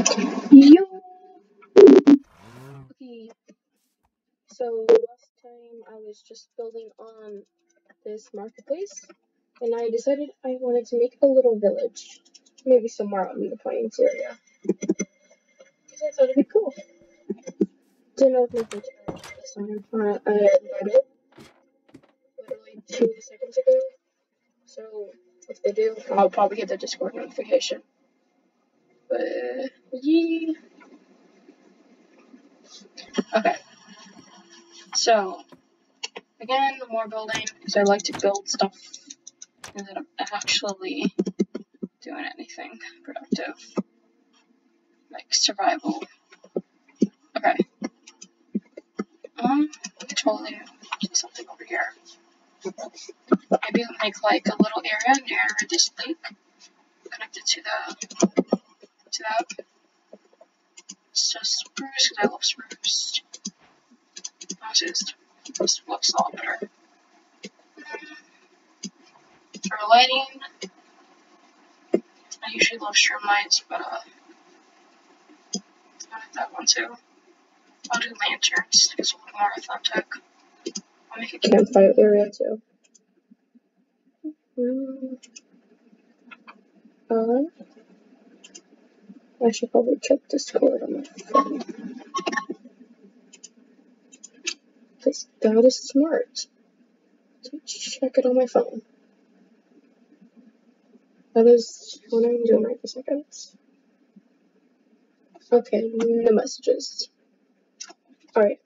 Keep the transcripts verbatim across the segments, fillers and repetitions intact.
Yo! Okay, so last time I was just building on this marketplace, and I decided I wanted to make a little village, maybe somewhere out in the plains area, because I thought it'd be cool. Didn't know if my friends were around this time. Uh, I invited literally two seconds ago, so if they do, I'll probably get the Discord notification. But, yeah. Okay. So, again, more building, because I like to build stuff instead of actually doing anything productive, like survival. Okay. Um, we could totally do something over here. Maybe make like a little area near this lake, connected to the to that. It's just spruce, because I love spruce. Honestly, this looks a lot better. For lighting, I usually love string lights, but uh, I like that one too. I'll do lanterns, it's a little more authentic. I'll make a campfire area too. Mm. Uh, I should probably check Discord on my phone. Because that is smart. To check it on my phone. That is what I'm doing right this second. Okay, the messages. Alright.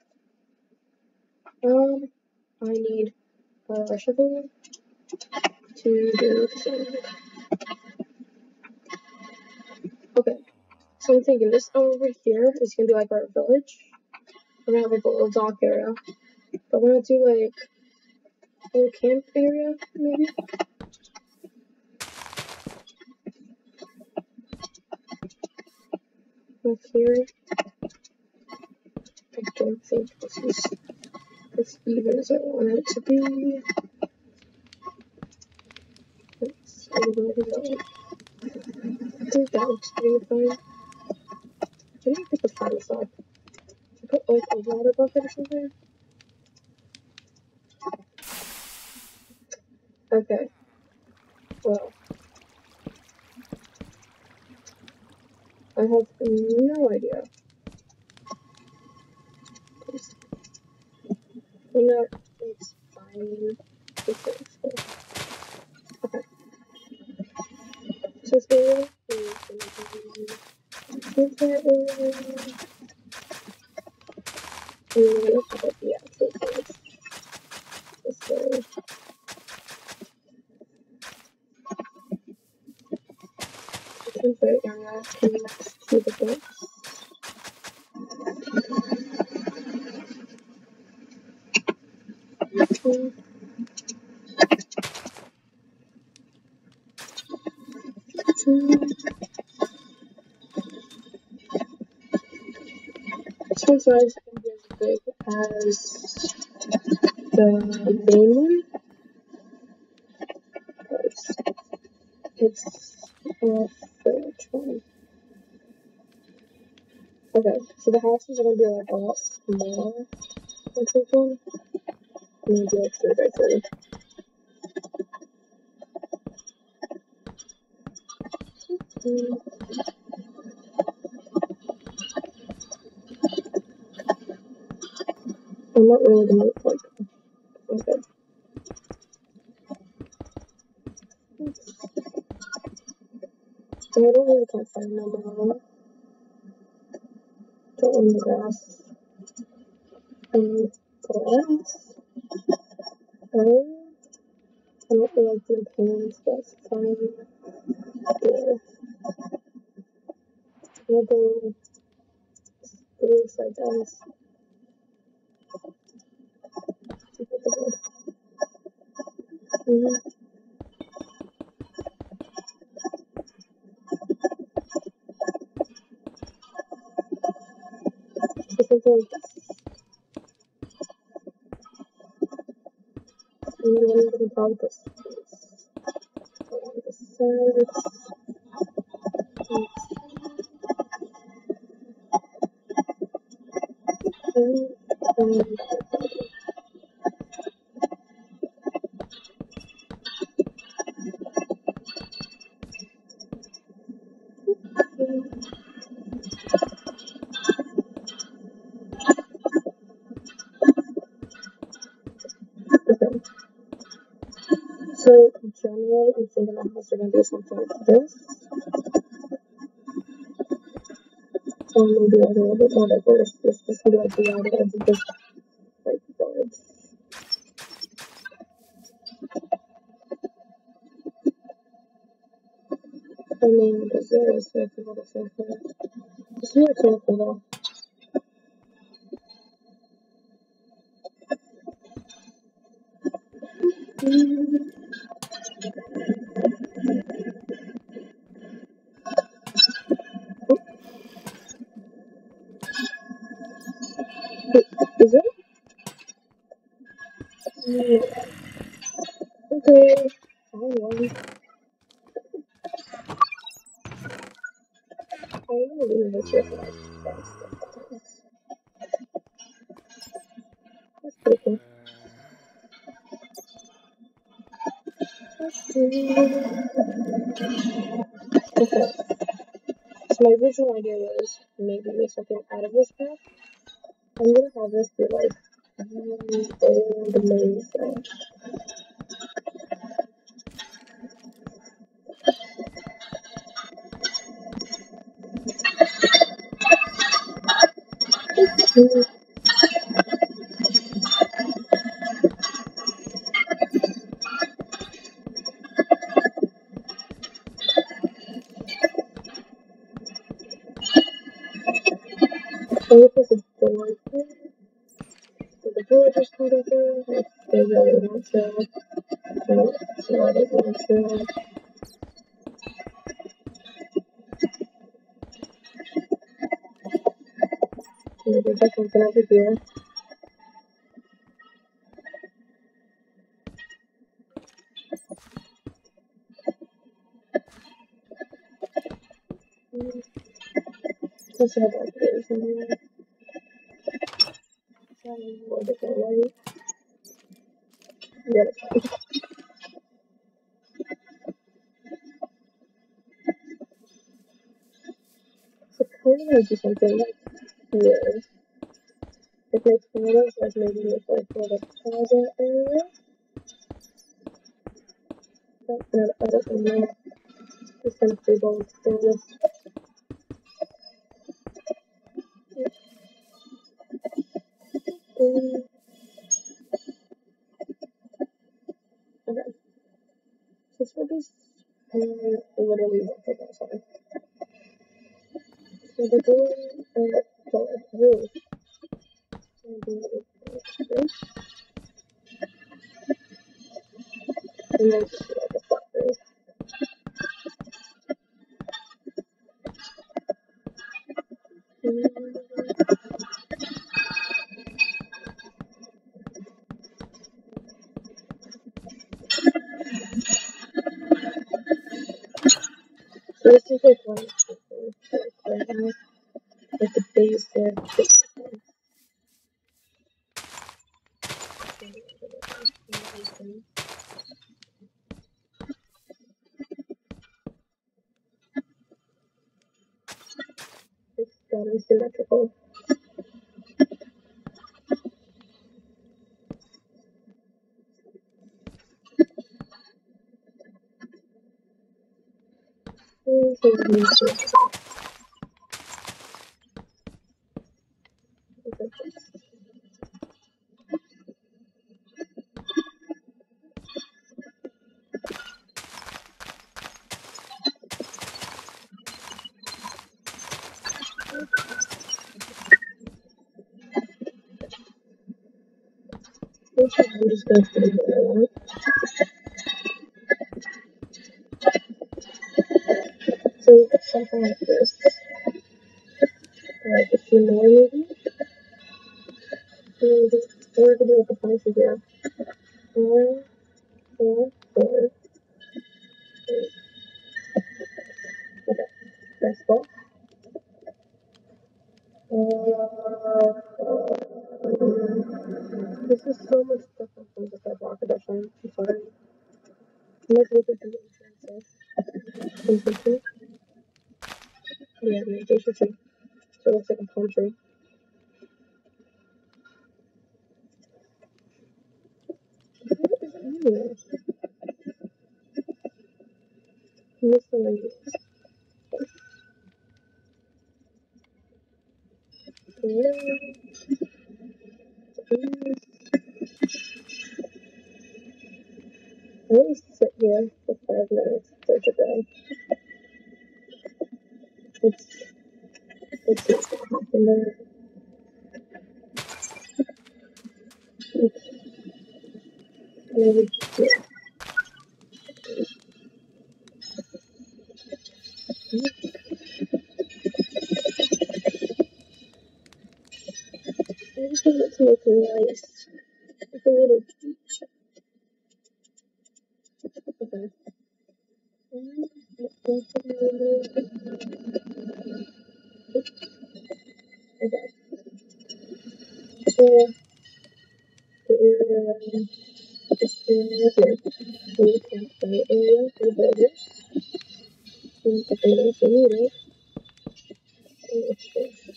Um, I need a shovel to do thing. Okay. So I'm thinking this over here is gonna be like our village. We're gonna have like a little dock area. But we're gonna do like a little camp area, maybe? Like here. I don't think this is as even as I want it to be. Let's see where to go. I think that looks pretty fine. I need to pick a fire side. I put like a water bucket or something. Okay. Well. I have no idea. Please. You know, it's fine. It's okay. Okay. So this area is going to be that area. And we're going to put the actual place this way. The campfire area connects to the boats. Okay. This one size can be as big as the main one, but it's a fridge one. Okay, so the houses are gonna be like a lot smaller than this one. I'm gonna do like three by three. Mm. I'm not really gonna look like okay. I don't really can't find no more. Don't want the grass. Um, grass. Oh, I don't feel like doing pans, that's fine. There. We'll go this like this. Mm-hmm. Because like I'm going to probably put space on this side. So generally, I'm thinking my house are gonna be something like this, or maybe like a little bit more diverse. This just gonna be like the outer edge of this like village. I mean, because there is like a little something. It's really cool though. Is it? Yeah. Okay. I know. I know we need to like that's that's pretty cool. Okay. So my original idea was maybe make something out of this path. I'm gonna have this be like really old amazing. Mm, I think there's a door here. So the villagers can go through if they really want to. You know, see what they want to. Maybe there's something over here. Mm, let's have like this in here. Try a little bit more light. Yeah, that's fine. So kind of do something like here. If my tomatoes, like maybe make like a little plaza area. But no, I don't know. Just kind of big old thing. Mm, okay. This will be uh, literally one thing at a time. So the door, uh, door, roof, will be like this, and then just be like a flat roof. Mm, so this is like one of the things that I have, like the basic, basic one. It's gotta be symmetrical. Mm, so we need to- Okay, I'm just gonna put it where I want. So something like this, like a few more maybe. And just we're gonna do like a bunch of here. One, four, four, eight. Okay, that's cool. Uh, This is so much different from the bedrock edition. I'm sorry. Let's look at the entrances. Entrances? Yeah, meditation tree. So it looks like a palm tree. What is on here? Miscellaneous. I always sit here for five minutes for today. It's it's not gonna happen there. It's maybe yeah. I just want it to look nice. Like a little beach. Okay. Okay. So um, just area here. We have the area for the burgers. And the burgers we need it. And it's this.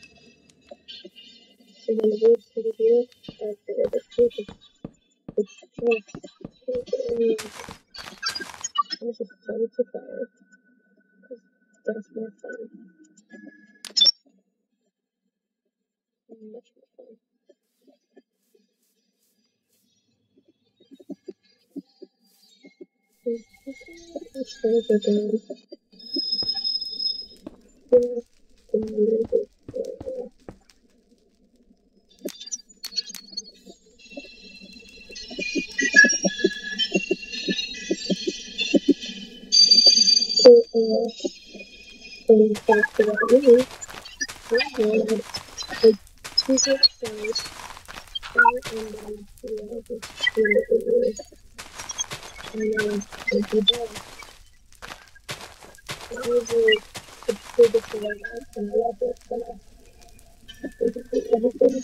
So then the woods over here are for the chicken. It's just chicken. I just decided to fire. Because that's more fun. Much more fun. Is this one? Which one is it? Still, the music. So, uh, going back to that movie, I had a two-good size fire and then we have this two and then if you do, it was like the biggest one and I love it. And I basically everything.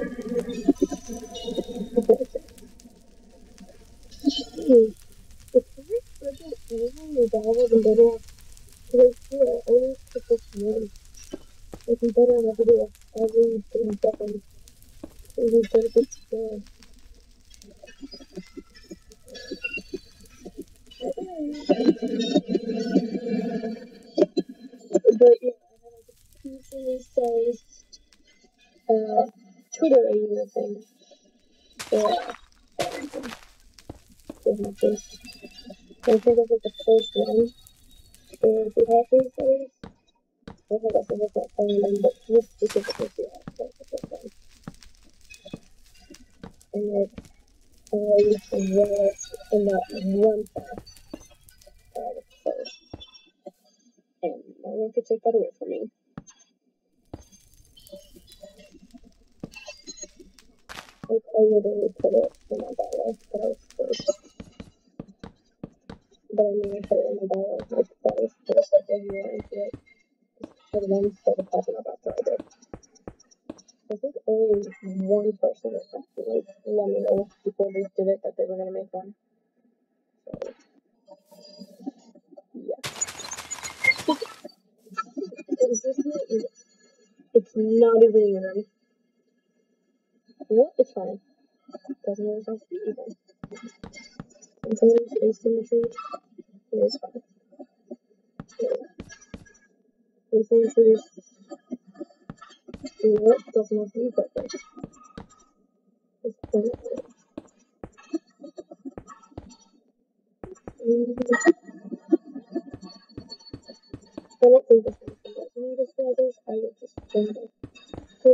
Hmm. It's very friggin' easy to download and better off. Because I swear, I always pick this one. Like, you better have to do it every three seconds. So you better get scared. But yeah, I have like a decently sized uh, Twitter area thing. Yeah. Um, with my face. I think this is the first one. And we have these days. I think that's the first one, but this specifically, yeah, that's the first one. And it's always right in that one spot. Uh, the first. And no one could take that away from me. Like, I literally put it in my bio that I was first. But I mean, I put it in my bio, like, that was first, like, a year into it. Because everyone started talking about that I did. I think only one person was actually, like, let me know before they did it that they were gonna make one. So, yeah. Is this not even, it's not even even. You know what? It's fine. It doesn't always have to be even. Sometimes asymmetry is fine. Asymmetry is, you know what? Doesn't have to be perfect. It's fine. Mm, I don't think this one's gonna let me just do others. I would just change it. So,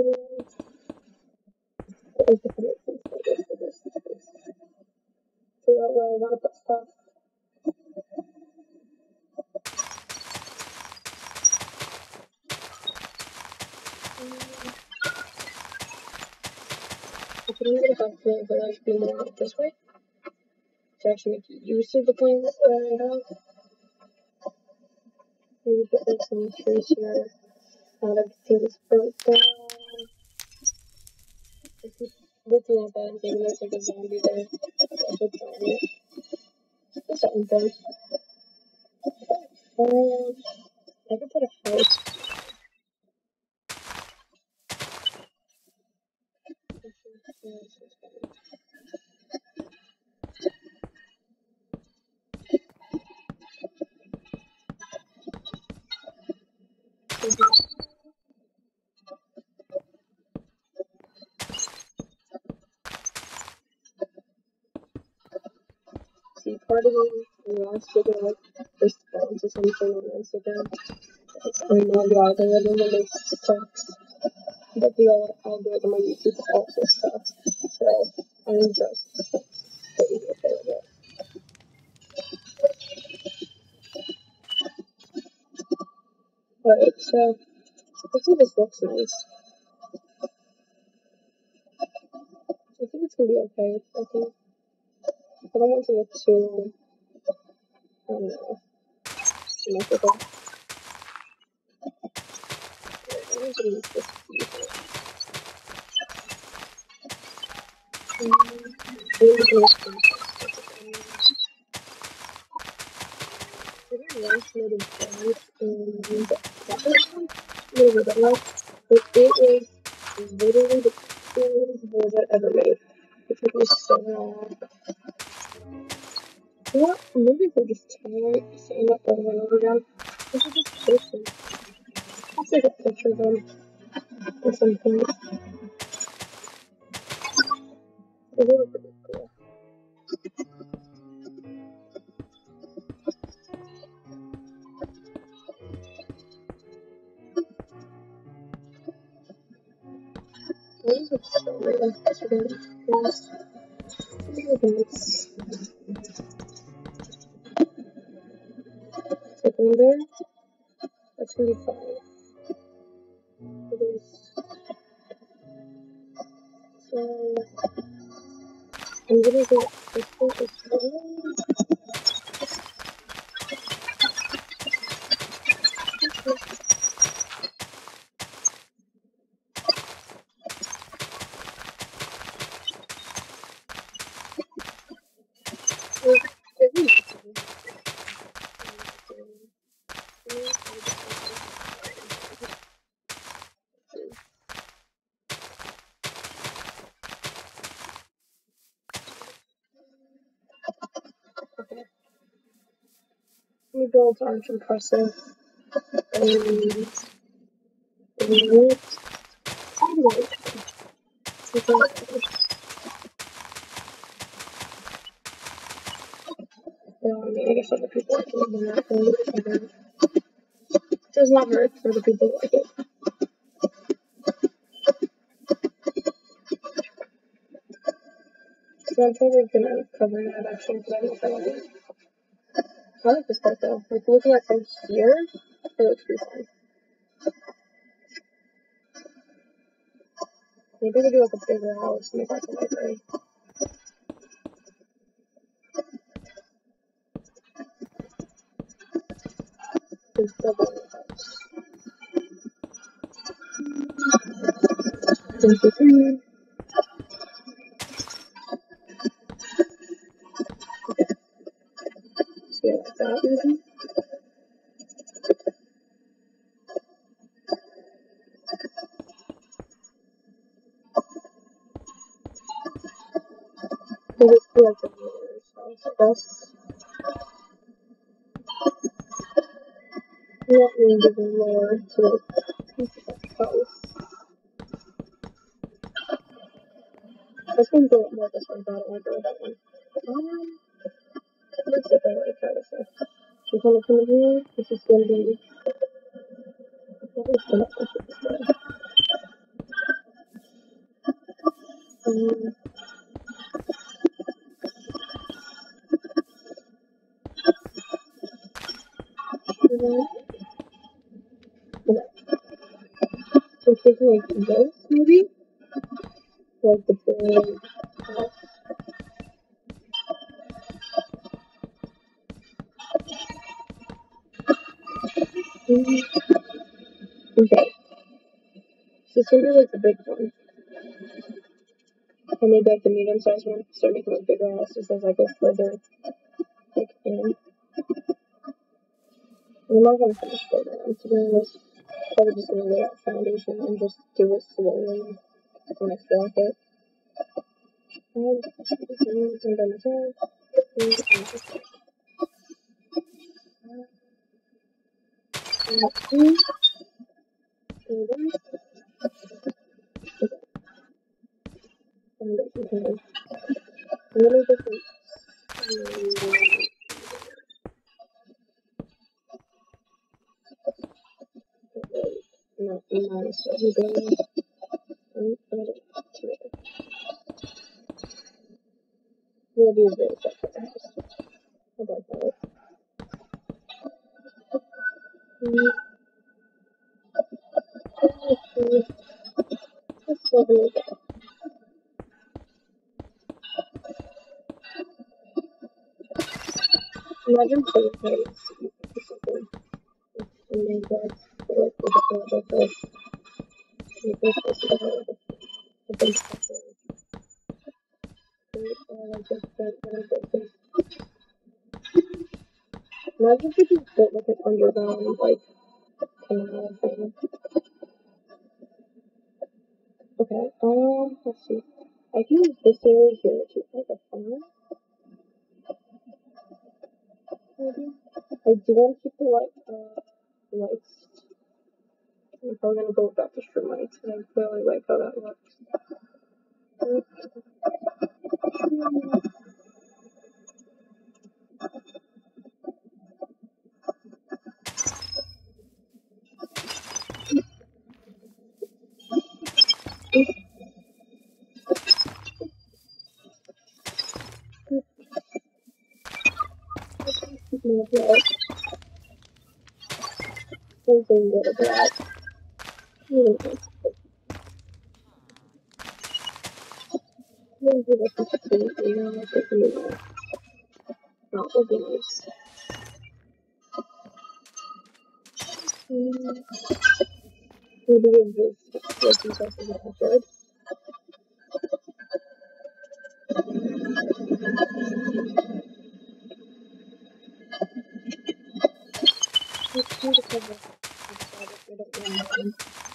what is the connections for this for this for this? Figure out where I wanna put stuff. Mm, I can even have the village be more this way to actually make use of the plane that I have. Maybe put like some trees here. Not everything is burnt down. looking at that and thinking there's like a zombie there. That's a giant. What's that one for? Um, I could put a house. See, part of me wants to go respond to something on Instagram. I know the algorithm and it sucks, but the algorithm on YouTube also sucks. So I'm just waiting for it. Alright, so I think this looks nice. I think it's gonna be okay. I think I don't want to look too, I don't know, symmetrical. I want to make this decent. Um, I got once made a dance and that was maybe the last, but it was literally the coolest board I ever made. It took me so long. What? Maybe if I just try saying that over and over again. This is just person. I'll take a picture of them at some point. It was pretty cool. These are so weird. Yes. It's like under. That's gonna be five. It is. So I'm gonna get this one is seven. Okay. My builds aren't impressive. Um, right. Sideways. Exactly. So, I mean, I guess other people like it even that thing. It does not hurt for the people who like it. So I'm probably gonna cover that actually because I don't know if I like it. I like this part though. Like looking at from here, it looks pretty fun. Maybe we do like a bigger house and make like a library. It's double the house. Thank you. So yeah, like that maybe. Maybe it's like a miller's house, I guess. Not me giving more to the house. This one's a lot more this one, but I don't want to go with that one. Um, looks like I like how this is. She's gonna come in here. This is gonna be. What is gonna push it this way? Um, okay. So I'm thinking like this, maybe? Like the big house. Mm, okay. So it's gonna be like the big one. And maybe like the medium sized one, start making like bigger houses as I go further like in. I'm not gonna finish building them. To be honest, probably just gonna lay out foundation and just do it slowly when I feel like it. And I'm by myself. Foundation. I'm gonna just like, not nice. I'm going. I'm gonna do it. We'll do a bit of stuff. How about that? That's so good. Imagine playing parties or something. And then that's like with a project like you think this is a bunch of stuff. Or like just like whatever things. Imagine if you just built like an underground like canal thing. Okay, um, let's see. I can use this area here to make a farm. Maybe. I do want to keep the light, uh, lights. I'm probably gonna go back to string lights, and I really like how that looks. More black. There's a little black. Really nice. Maybe this is pretty, you know, like a new one. That would be nice. Mm, maybe give this like himself as a backyard. Let's do the cover. I don't know.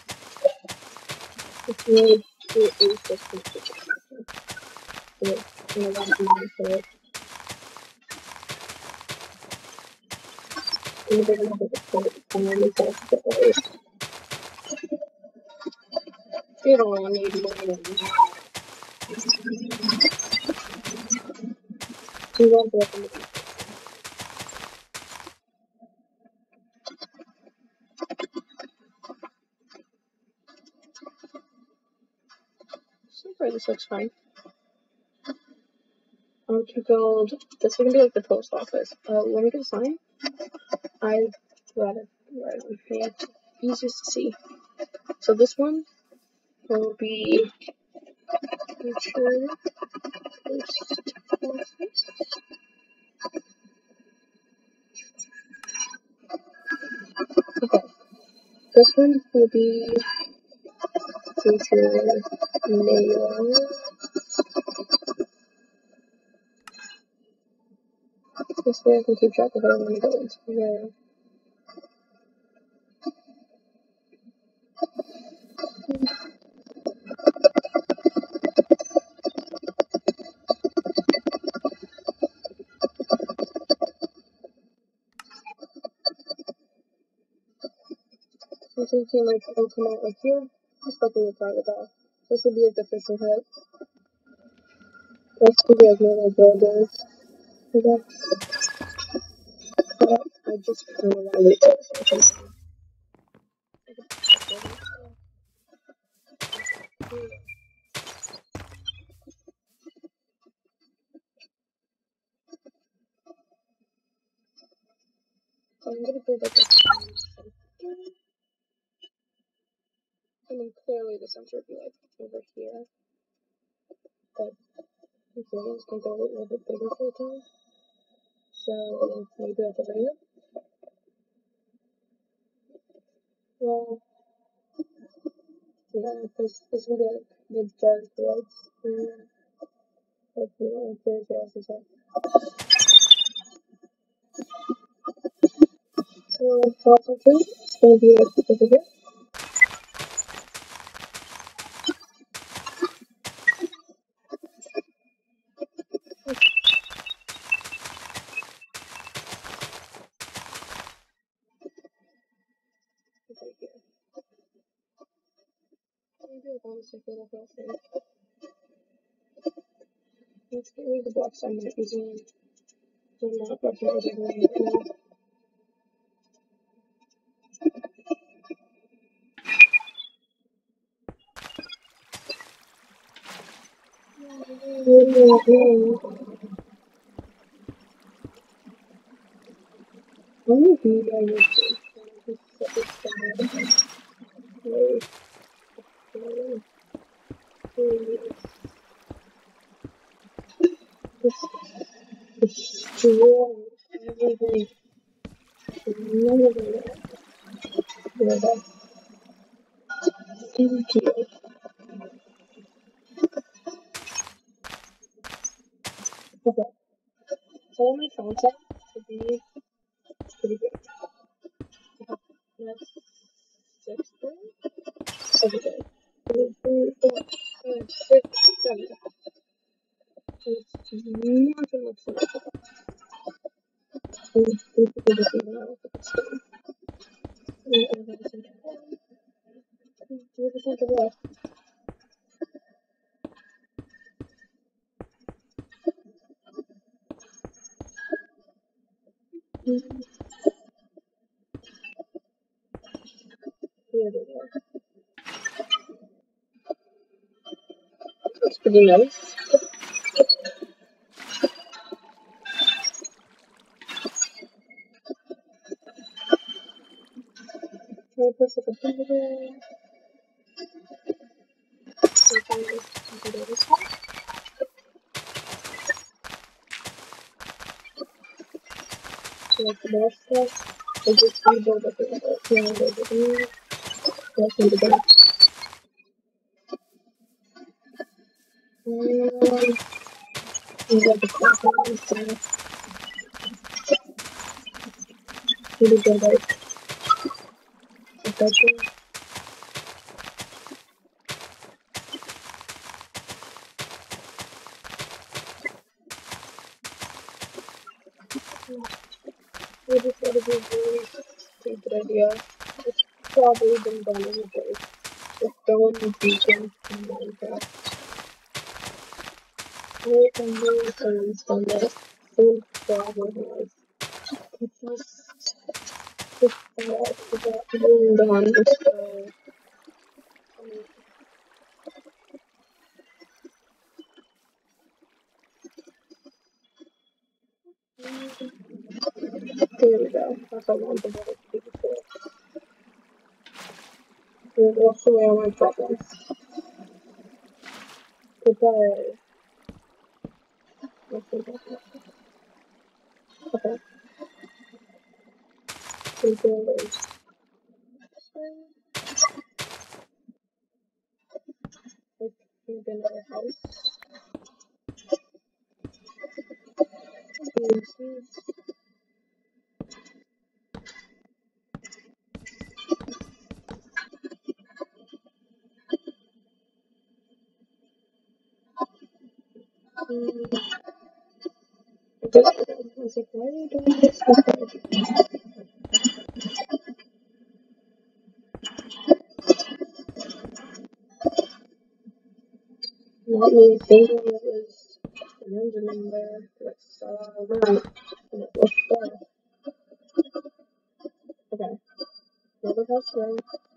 It's made to a system. So, you know, that'd be nice for it. And they're gonna have a point somewhere in the house. You don't really need more than that. You won't be able to do it. So far, this looks fine. I want to build. This is gonna be like the post office. Uh, let me get a sign. I've got it right on here. Easiest to see. So this one will be future post office. Okay. This one will be future mayor. This way I can keep track of how many buildings there. So you can like open it like here, just like in the private dock. This will be like the fishing hut. This will be like normal buildings. Okay. But I just kind of want to wait till it's open. So I'm gonna build like a center. I mean, clearly the center would be like over here, but the buildings can go a little bit bigger for the time. So maybe like over here. Well, yeah, because this would be like the dark lights. Like, you know, fairy tales and stuff. So, thoughts on food? It's gonna be like over here. It's right here. Maybe I want to circle the whole thing. Let's get rid of the blocks I'm not using. I'm not recognizing them right now. Maybe I would just set this down. Wait, wait, wait. Just destroy everything. None of it. Where the thank you. Okay. So all my content should be pretty good. That's six things. Every day. Two, three, four, five, six, seven. It's not gonna look so much. And basically just even out if it's done. And over the center one. Do the center left. Here we go. That's pretty nice. Can I place like a finger there? Can I this computer this way? So like the more stuff, I just rebuild it a little bit. Here I go to the left and the back. Um, and get the clock on this side. Maybe build like a bedroom. Maybe it's gotta be a really stupid idea. It's probably been done in the day. Just going and beacon in Minecraft. I can do someone's done this. Someone probably has. It's just it's bad. It's not being done. So there we go. That's how I want the better to be before. It wash away all my problems. Goodbye. Okay. So there's like maybe another house. This I was like, why are you doing this? Not me thinking it was an engine in there. Let's uh, run. And it looks better. Okay. Another house row.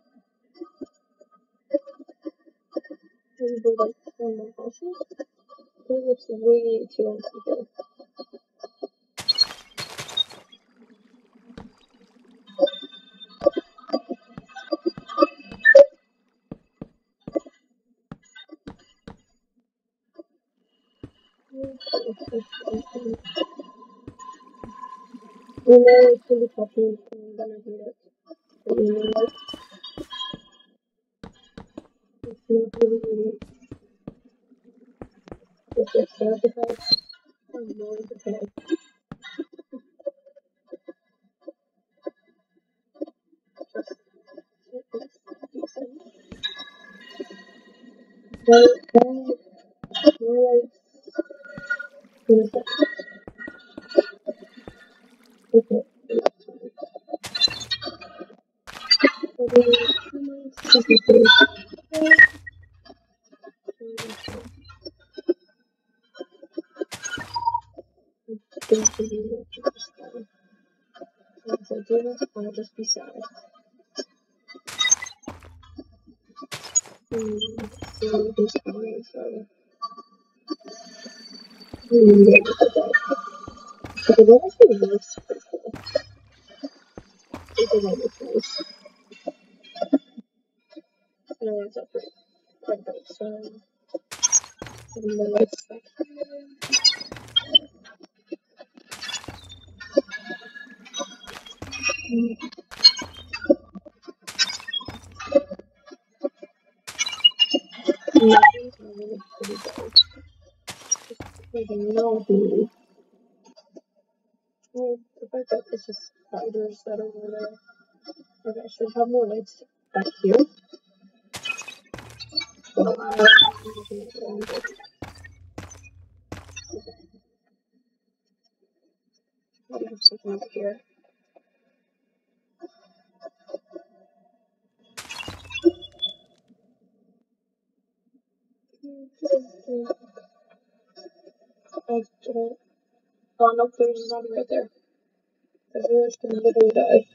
Maybe build like one more houses. It looks way too uncomfortable. You know it's really puffy, and I'm gonna hate it. But you know what? It's not really, really, it's Yes, sacrifice. I'm willing to pay. Well, that, more like, in a second. Okay. Once I do this, I'll just be sad. Hmm, so this one is, uh, hmm, okay, that actually works pretty cool. It's a lot of nice. No, it's up pretty quite a bit, so, and then it's back here. Nothing's really pretty good. Just kidding, no, dude. Well, the fact that it's just spiders that are over there. Okay, I should have more lights back here. So, uh, I have something over here. I don't. Oh no, there's a zombie right there. The village can literally die.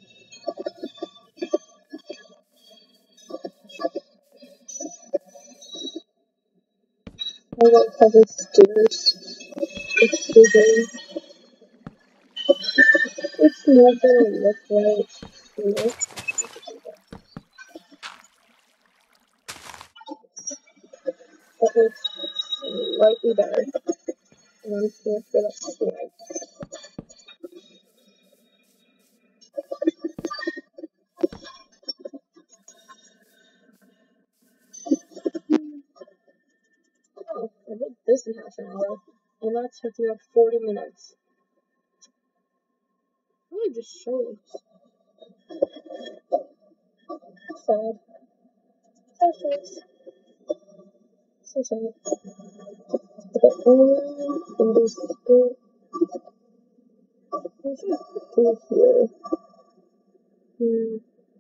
I got covered stairs. It's stupid. It's not gonna look right. You know? That looks slightly better. And I'm here for that slide. Oh, I did this in half an hour. And that took me like forty minutes. Really just shows. Sad. So sad. So sad. Okay, um, and there's still. There's nothing here. Hmm.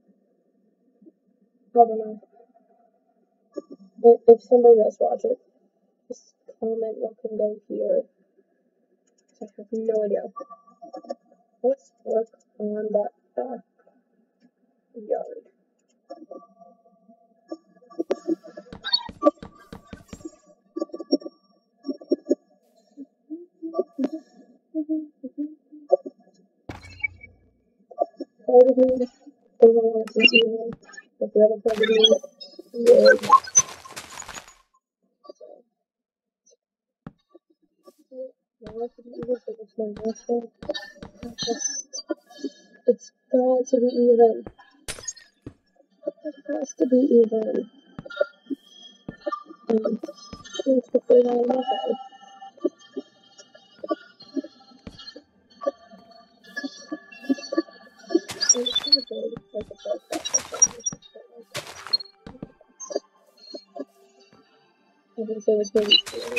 I don't know. If, if somebody does watch it, just comment what can go here. I have no idea. Let's work on that backyard. Probably doesn't want to see me. But the other probably would. Now I could even take this one last one. It's got to be even. It has to be even. Um, let's put it on my side. I'm just gonna go like a dark background. I think so it's really cool.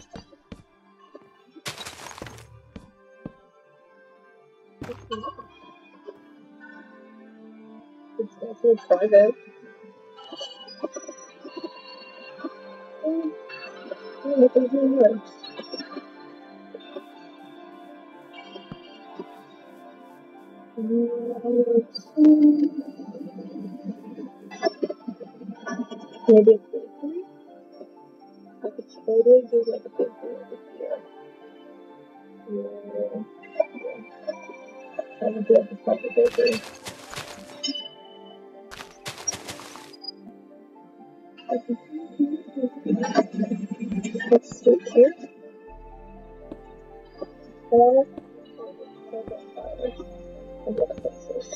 It's definitely private. Um, I don't know if there's any words. Maybe a bakery? I could totally do like a bakery over here. Yeah. I would do like a proper bakery. Let's do it here. Or I'll get fire. I'm gonna fix this.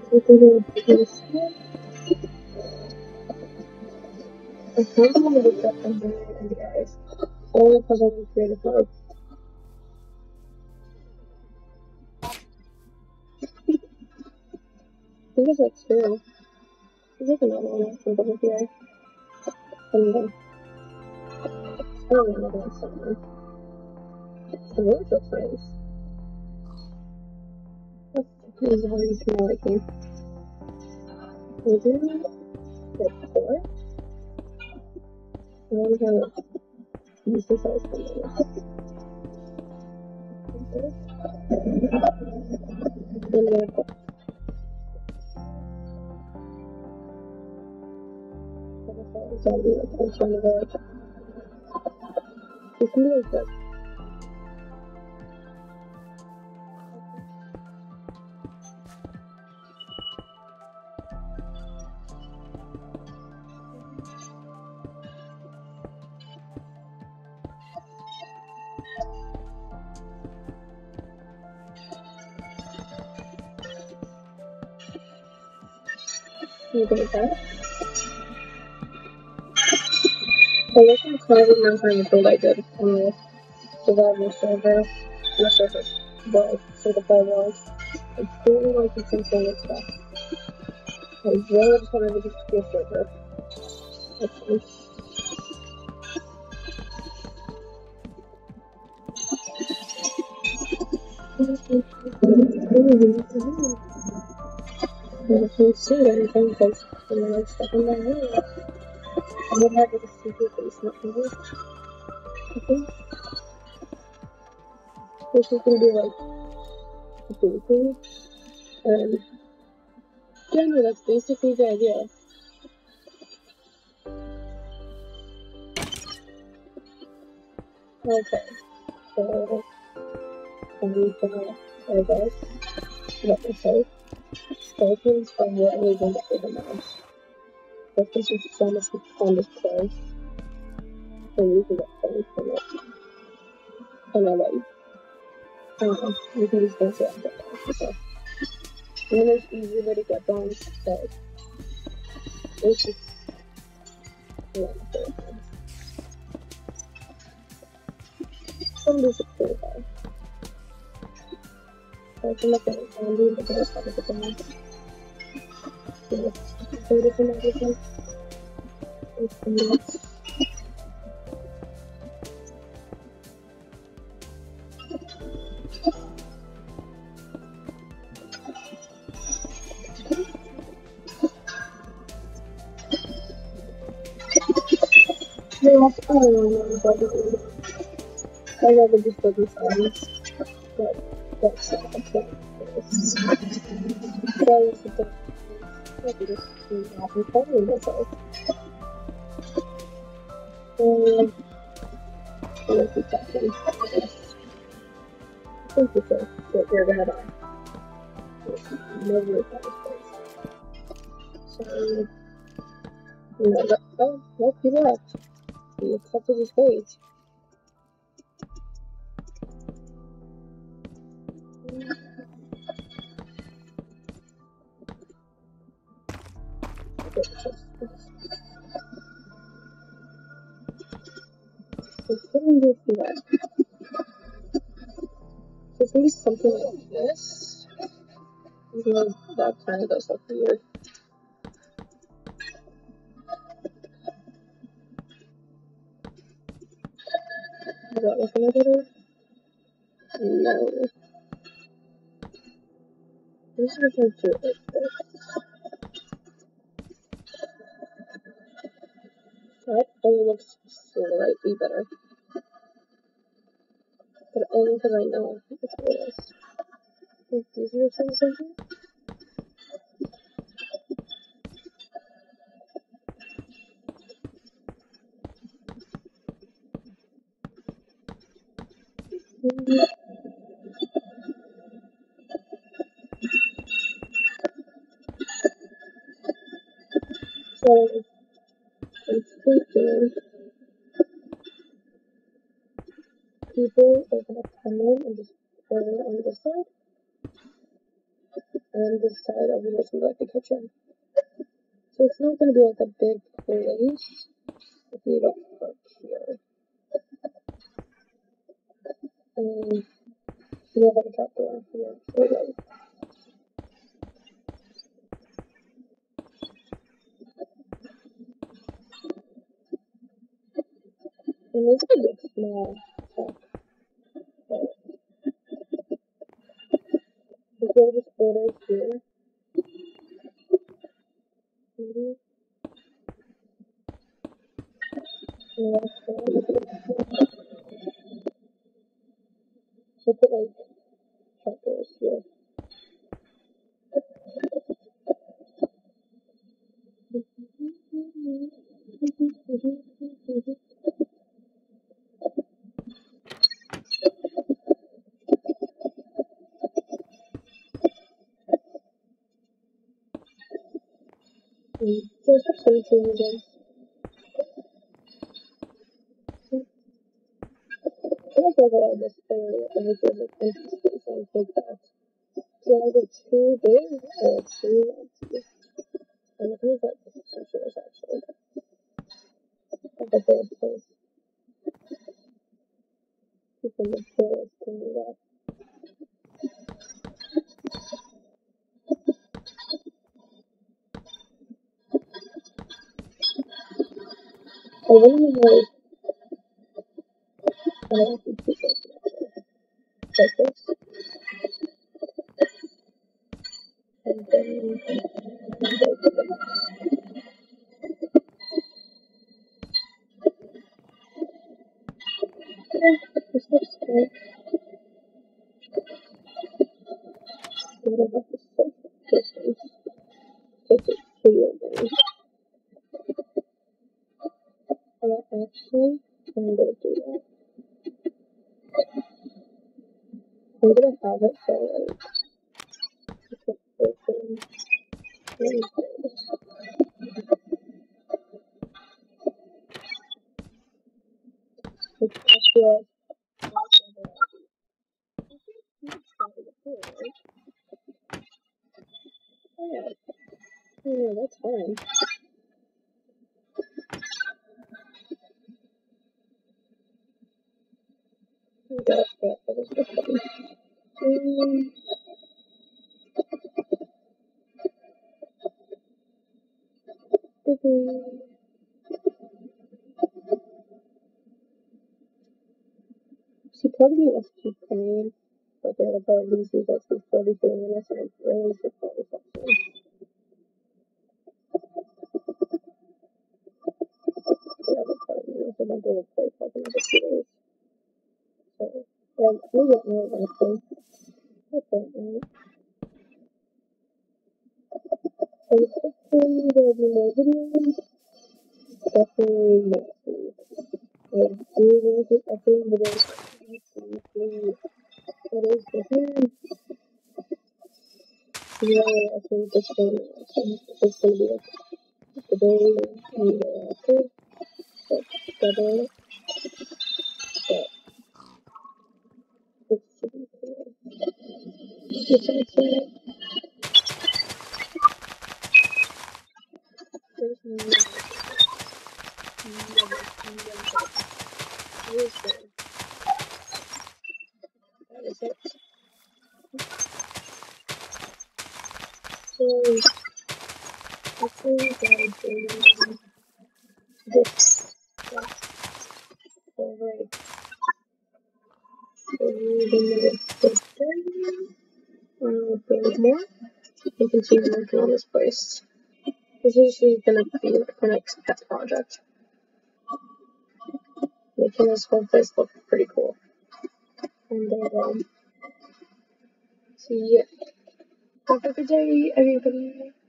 I think it would be this one. I kind of want to look up engineering and the eyes. Only because I'm in creative mode. I think it's like two. There's like another one I think over here. And then, I don't know another one somewhere. The roof looks nice. That's already to my liking. Maybe like four? I don't have a decent size for then they're cool. So I'll be like I'm trying to go like this can be like good. You think that? I guess I'm probably not trying to build I did on the survival server. Not server, but certified walls. I don't like the container stuff. I really just want to just be a server. That's fine. I can't see anything because you know, like stuff in my room. I would have like a secret basement here. I think this is gonna be like a bakery. And yeah, no, that's basically the idea. Okay, so I'm gonna, I guess, let me say, skeletons are what we're going to say the most. But this is so much fun to play. And you can get fun from it. And I like, um, you can just go to it. So, and then there's easy way to get bones, but it's just, yeah, some basic things are. So I can look at it and do the best stuff at the time. So, so different everything. It's the next. Yeah, I don't know what to do. I rather just go do science. But that's not the point. But I also think I can just do math and coding myself. And we'll keep talking. I think we should get rid of that. No roof on this place. So, you know, but, oh, nope, he left. He accepted his fate. So, couldn't do that. So, it's maybe something like this. Even though that kind of does look weird. Is that looking better? No. This is going to do it like this. That only looks slightly better. But only because I know it's what it is. I think these are the something. So, it's thinking people are going to come in and just put it on this side. and this side over here is gonna be like the kitchen. So it's not gonna be like a big place if you don't park here. And you have like a trap door here. So like, and it's a bit small truck. But if you'll just order here. Maybe. And that's it. So put like trap doors here. And just painting again. I like overall this area of the good empty space and take that. So either too big or too empty. I'm looking at like some chairs actually. Like a big place. People in the chairs can do that. I really like I like these people actually. Like this. And then this looks good. We don't have to social distance. Just a video game. Uh, actually, I'm gonna do that. I'm gonna have it so like it's open. Really good. It's actually like oh yeah. Oh yeah, that's fine. That's that. That is good fun. Um, she probably wants to keep playing, but then about these these like forty-three minutes and I really should probably stop soon. Yeah, that's fine. You also don't go to play for like another two days. So, um, we get more likely. That's it, right? So hopefully there'll be more videos. Definitely next week. Yeah, we will be uploading videos next week. What is the thing? Yeah, I think this one is gonna be like the day and the day after. But together, but it should be cool. Besides that, there's no other That is good. That is it. So, I think that I did this stuff for like reading the description. Uh, build more. You can see I'm working on this place. This is usually gonna be like my next pet project. Making this whole place look pretty cool. And then, um, see ya. Have a good day, everybody.